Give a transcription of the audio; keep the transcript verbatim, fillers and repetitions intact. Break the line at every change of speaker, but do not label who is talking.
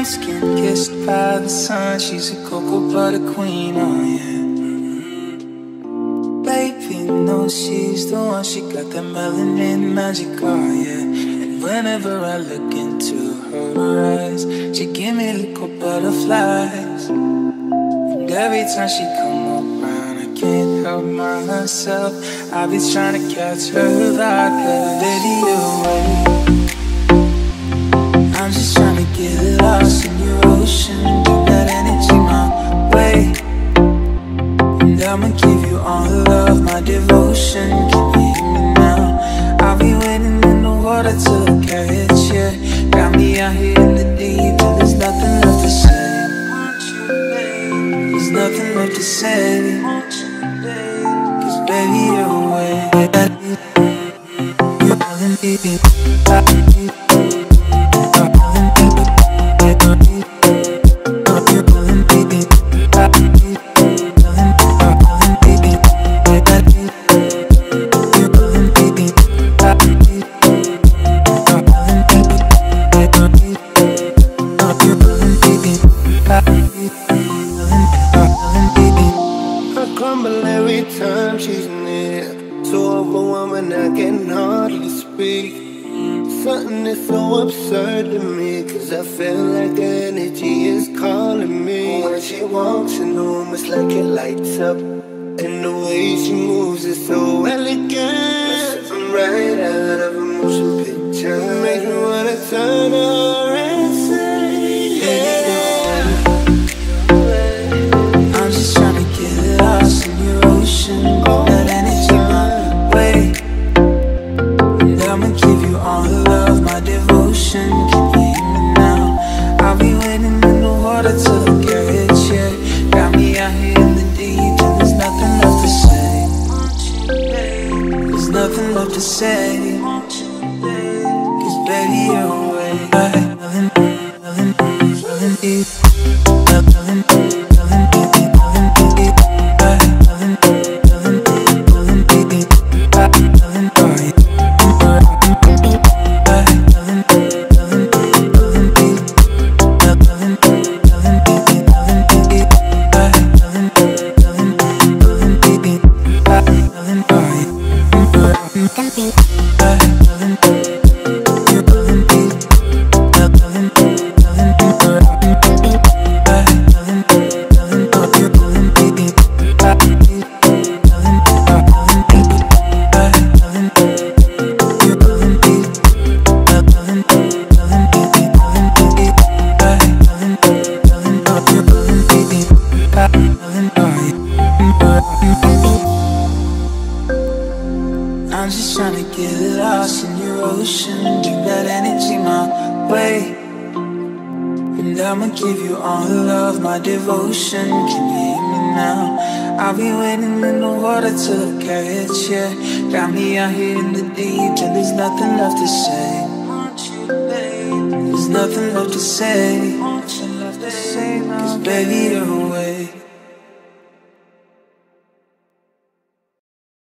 skin kissed by the sun. She's a cocoa butter queen, oh yeah. Baby knows she's the one. She got that melanin magic, oh yeah. And whenever I look into her eyes, she give me little butterflies. And every time she come around, I can't help myself. I be trying to catch her vibe, her video away. I'm just trying to get lost in your ocean. Bring that energy my way, and I'ma give you all the love, my devotion. Can you hear me now? I'll be waiting in the water till I catch you. Got me out here in the deep, and there's nothing left to say. There's nothing left to say, cause baby you're away. You're calling me.
Something is so absurd to me, cause I feel like the energy is calling me. When she walks in the room, it's like it lights up, and the way she moves is so elegant. I'm right out of a motion picture, make me wanna turn her and say, yeah.
I'm just trying to get lost in your ocean. That energy my way, and I'ma give you all the love, my devotion. Can you hear me now? I'll be waiting in the water till I catch you. Got me out here in the deep, and there's nothing left to say. There's nothing left to say, cause baby you're away. Nothing, nothing, nothing deep. Nothing, nothing deep. I'm just trying to get lost in your ocean. Bring that energy my way, and I'ma give you all the love, my devotion. Can you hear me now? I'll be waiting in the water till I catch you. Got me out here in the deep, and there's nothing left to say. There's nothing left to say, cause baby you're away.